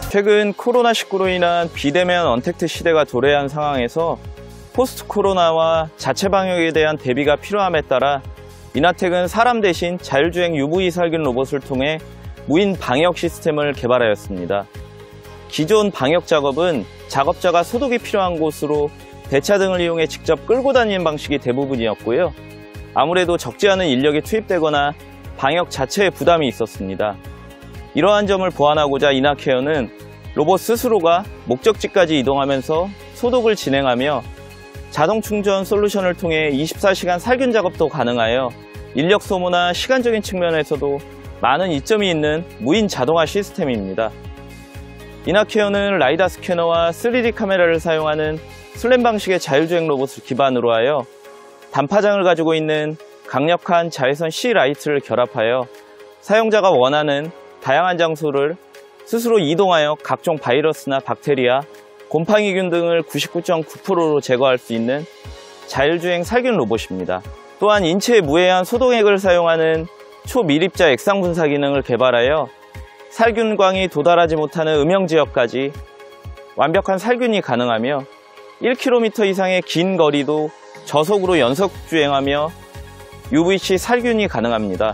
최근 코로나19로 인한 비대면 언택트 시대가 도래한 상황에서 포스트 코로나와 자체 방역에 대한 대비가 필요함에 따라 이나텍은 사람 대신 자율주행 UV 살균 로봇을 통해 무인 방역 시스템을 개발하였습니다. 기존 방역 작업은 작업자가 소독이 필요한 곳으로 대차 등을 이용해 직접 끌고 다니는 방식이 대부분이었고요. 아무래도 적지 않은 인력이 투입되거나 방역 자체에 부담이 있었습니다. 이러한 점을 보완하고자 이나케어는 로봇 스스로가 목적지까지 이동하면서 소독을 진행하며 자동 충전 솔루션을 통해 24시간 살균 작업도 가능하여 인력 소모나 시간적인 측면에서도 많은 이점이 있는 무인 자동화 시스템입니다. 이나케어는 라이다 스캐너와 3D 카메라를 사용하는 슬램 방식의 자율주행 로봇을 기반으로 하여 단파장을 가지고 있는 강력한 자외선 C 라이트를 결합하여 사용자가 원하는 다양한 장소를 스스로 이동하여 각종 바이러스나 박테리아, 곰팡이균 등을 99.9%로 제거할 수 있는 자율주행 살균 로봇입니다. 또한 인체에 무해한 소독액을 사용하는 초미립자 액상 분사 기능을 개발하여 살균광이 도달하지 못하는 음영 지역까지 완벽한 살균이 가능하며 1km 이상의 긴 거리도 저속으로 연속 주행하며 UVC 살균이 가능합니다.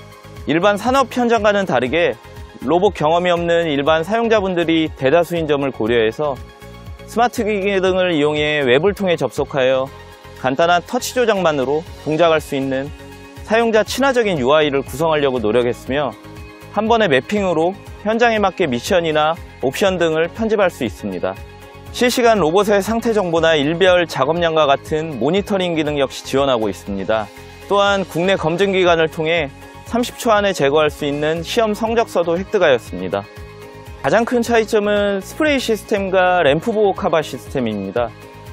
일반 산업 현장과는 다르게 로봇 경험이 없는 일반 사용자분들이 대다수인 점을 고려해서 스마트 기기 등을 이용해 웹을 통해 접속하여 간단한 터치 조작만으로 동작할 수 있는 사용자 친화적인 UI를 구성하려고 노력했으며 한 번의 매핑으로 현장에 맞게 미션이나 옵션 등을 편집할 수 있습니다. 실시간 로봇의 상태 정보나 일별 작업량과 같은 모니터링 기능 역시 지원하고 있습니다. 또한 국내 검증 기관을 통해 30초 안에 제거할 수 있는 시험 성적서도 획득하였습니다. 가장 큰 차이점은 스프레이 시스템과 램프 보호 카바 시스템입니다.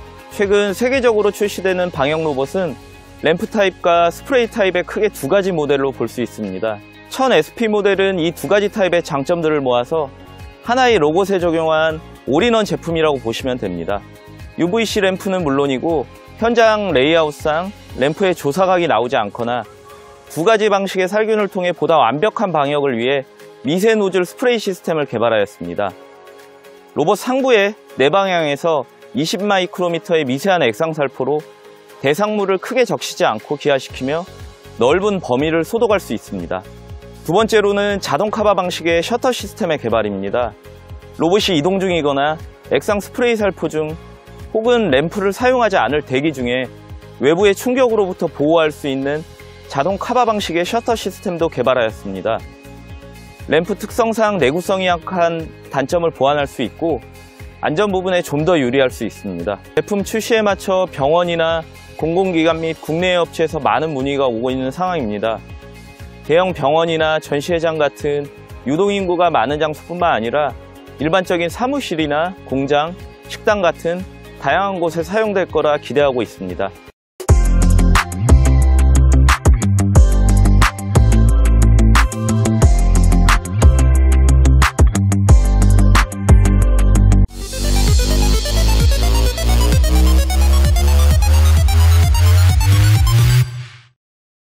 최근 세계적으로 출시되는 방역 로봇은 램프 타입과 스프레이 타입의 크게 두 가지 모델로 볼 수 있습니다. 1000SP 모델은 이 두 가지 타입의 장점들을 모아서 하나의 로봇에 적용한 올인원 제품이라고 보시면 됩니다. UVC 램프는 물론이고 현장 레이아웃상 램프의 조사각이 나오지 않거나 두 가지 방식의 살균을 통해 보다 완벽한 방역을 위해 미세 노즐 스프레이 시스템을 개발하였습니다. 로봇 상부에 네 방향에서 20마이크로미터의 미세한 액상살포로 대상물을 크게 적시지 않고 기하시키며 넓은 범위를 소독할 수 있습니다. 두 번째로는 자동 카바 방식의 셔터 시스템의 개발입니다. 로봇이 이동 중이거나 액상 스프레이 살포 중 혹은 램프를 사용하지 않을 대기 중에 외부의 충격으로부터 보호할 수 있는 자동 카바 방식의 셔터 시스템도 개발하였습니다. 램프 특성상 내구성이 약한 단점을 보완할 수 있고 안전 부분에 좀 더 유리할 수 있습니다. 제품 출시에 맞춰 병원이나 공공기관 및 국내 업체에서 많은 문의가 오고 있는 상황입니다. 대형 병원이나 전시회장 같은 유동인구가 많은 장소뿐만 아니라 일반적인 사무실이나 공장, 식당 같은 다양한 곳에 사용될 거라 기대하고 있습니다.